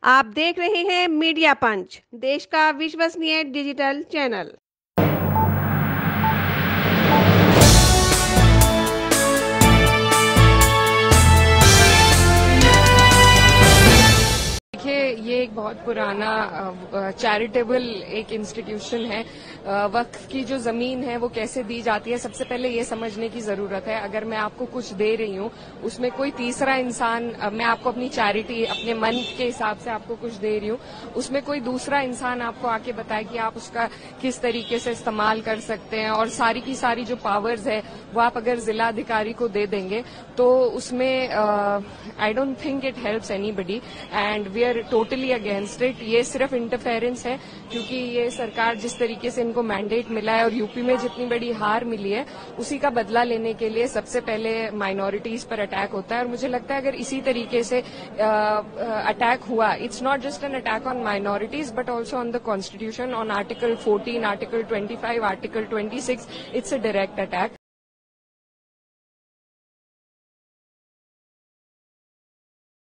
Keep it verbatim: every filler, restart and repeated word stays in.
आप देख रहे हैं मीडिया पंच, देश का विश्वसनीय डिजिटल चैनल। देखिए, ये एक बहुत पुराना चैरिटेबल एक इंस्टीट्यूशन है। वक्फ की जो जमीन है वो कैसे दी जाती है, सबसे पहले ये समझने की जरूरत है। अगर मैं आपको कुछ दे रही हूँ, उसमें कोई तीसरा इंसान, मैं आपको अपनी चैरिटी अपने मन के हिसाब से आपको कुछ दे रही हूँ, उसमें कोई दूसरा इंसान आपको आके बताए कि आप उसका किस तरीके से इस्तेमाल कर सकते हैं, और सारी की सारी जो पावर्स है वो आप अगर जिला अधिकारी को दे देंगे तो उसमें I don't think it helps anybody and we are totally against it. ये सिर्फ इंटरफेरेंस है, क्योंकि ये सरकार जिस तरीके से इनको मैंडेट मिला है और यूपी में जितनी बड़ी हार मिली है उसी का बदला लेने के लिए सबसे पहले माइनॉरिटीज पर अटैक होता है। और मुझे लगता है अगर इसी तरीके से अटैक हुआ, it's not just an attack on minorities but also on the constitution, on article fourteen, article twenty five, article twenty six, it's a direct attack.